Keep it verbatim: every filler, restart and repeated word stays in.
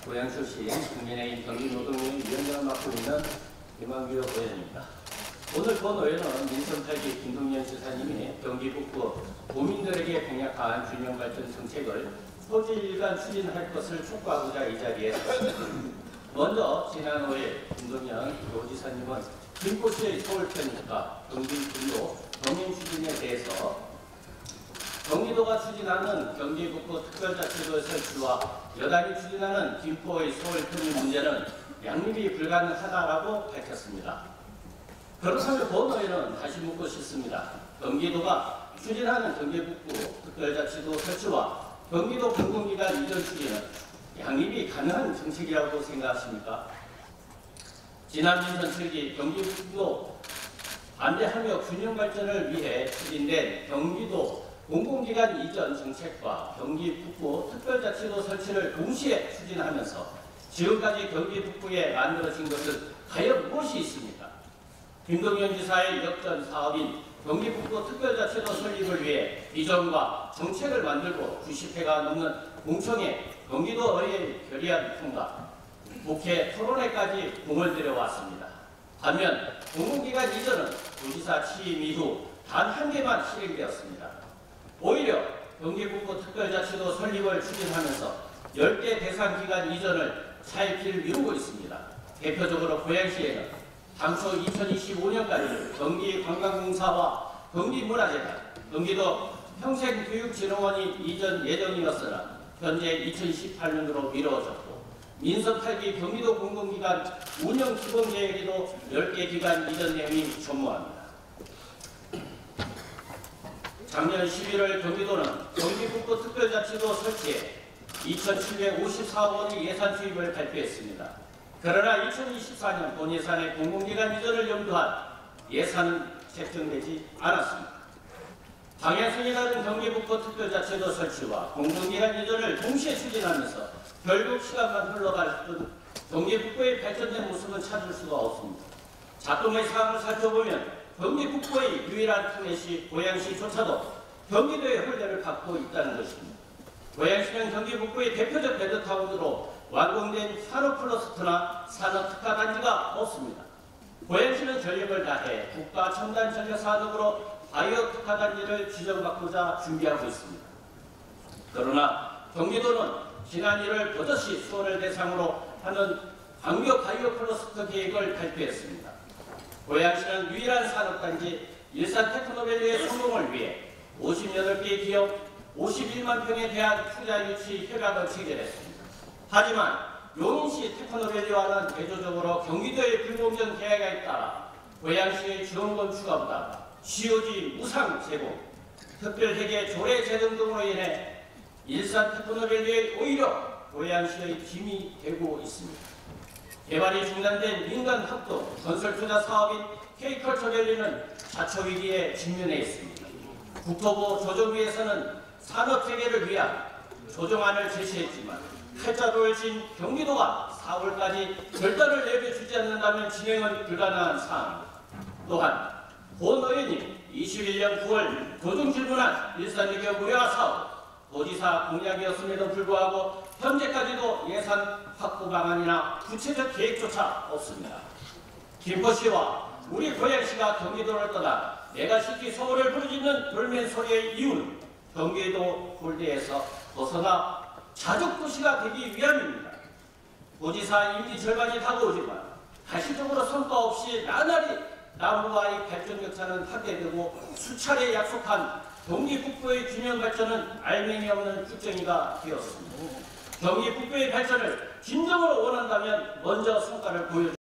고양 출신 국민의힘 경기노동위원장을 맡고 있는 김한규 의원입니다. 오늘 본 의원은 민선 팔 기 김동연 지사님이 경기 북부 도민들에게 공약한 균형발전 정책을 소질간 추진할 것을 촉구하고자 이 자리에 섰습니다. 먼저 지난 오일 김동연 도지사님은 김포시의 서울편입과 경기 분로 병행 추진에 대해서 경기도가 추진하는 경기 북부 특별자치도 설치와 여당이 추진하는 김포의 서울 편입 문제는 양립이 불가능하다라고 밝혔습니다. 그렇다면 본 의원은 다시 묻고 싶습니다. 경기도가 추진하는 경기 북부 특별자치도 설치와 경기도 공공기관 이전 추진은 양립이 가능한 정책이라고 생각하십니까? 지난 민선 칠 기 경기 북부 안배하며 균형 발전을 위해 추진된 경기도 공공기관 이전 정책과 경기 북부 특별자치도 설치를 동시에 추진하면서 지금까지 경기 북부에 만들어진 것은 과연 무엇이 있습니까? 김동연 지사의 역전 사업인 경기 북부 특별자치도 설립을 위해 비전과 정책을 만들고 구십 회가 넘는 공청회 경기도 의회 결의안 통과, 국회 토론회까지 공을 들여왔습니다. 반면 공공기관 이전은 도지사 취임 이후 단 한 개만 실행되었습니다. 오히려 경기 북부 특별자치도 설립을 추진하면서 열 개 대상 기관 이전을 차일피일 미루고 있습니다. 대표적으로 고양시에는 당초 이천이십오 년까지 경기관광공사와 경기문화재단, 경기도 평생교육진흥원이 이전 예정이었으나 현재 이천십팔 년으로 미뤄졌고 민선 팔 기 경기도 공공기관 운영기본계획에도 열 개 기관 이전 내용이 전무합니다. 작년 십일월 경기도는 경기 북부 특별자치도 설치에 이천칠백오십사억 원의 예산 투입을 발표했습니다. 그러나 이천이십사 년 본 예산의 공공기관 이전을 염두한 예산은 책정되지 않았습니다. 방향성이 다른 경기 북부 특별자치도 설치와 공공기관 이전을 동시에 추진하면서 결국 시간만 흘러갈 뿐 경기 북부의 발전된 모습은 찾을 수가 없습니다. 작동의 상황을 살펴보면 경기 북부의 유일한 타겟이 고양시조차도 경기도의 홀대를 갖고 있다는 것입니다. 고양시는 경기 북부의 대표적 베드타운으로 완공된 산업클러스터나 산업특화단지가 없습니다. 고양시는 전력을 다해 국가 첨단 전력 산업으로 바이오 특화단지를 지정받고자 준비하고 있습니다. 그러나 경기도는 지난 일월 버젓이 수원을 대상으로 하는 광교 바이오 클러스터 계획을 발표했습니다. 고양시는 유일한 산업단지 일산 테크노밸리의 성공을 위해 오십팔 개 기업 오십일만 평에 대한 투자 유치 협약을 체결했습니다. 하지만 용인시 테크노밸리와는 대조적으로 경기도의 불공정 계약에 따라 고양시의 지원금 추가보다 시효지 무상 제공, 특별회계 조례 제정 등으로 인해 일산 테크노밸리에 오히려 고양시의 짐이 되고 있습니다. 개발이 중단된 민간 합동 건설 투자 사업인 K컬처밸리는 자초 위기에 직면해 있습니다. 국토부 조정위에서는 산업재개를 위한 조정안을 제시했지만 칼자루를 진 경기도가 사월까지 결단을 내려주지 않는다면 진행은 불가능한 사안입니다. 또한 본 의원님 이십일 년 구월 조정 질문한 일산유교 무료화 사업 도지사 공약이었음에도 불구하고 현재까지도 예산 확보 방안이나 구체적 계획조차 없습니다. 김포시와 우리 고양시가 경기도를 떠나 메가시티 서울을 부르짖는 돌멘 소리의 이유는 경기도 홀대에서 벗어나 자족도시가 되기 위함입니다. 도지사 임기 절반이 다가오지만 가시적으로 성과 없이 나날이 남부와의 발전 격차는 확대되고 수차례 약속한 경기 북부의 균형 발전은 알맹이 없는 쭉정이가 되었습니다. 경기 북부의 발전을 진정으로 원한다면 먼저 성과를 보여줍니다.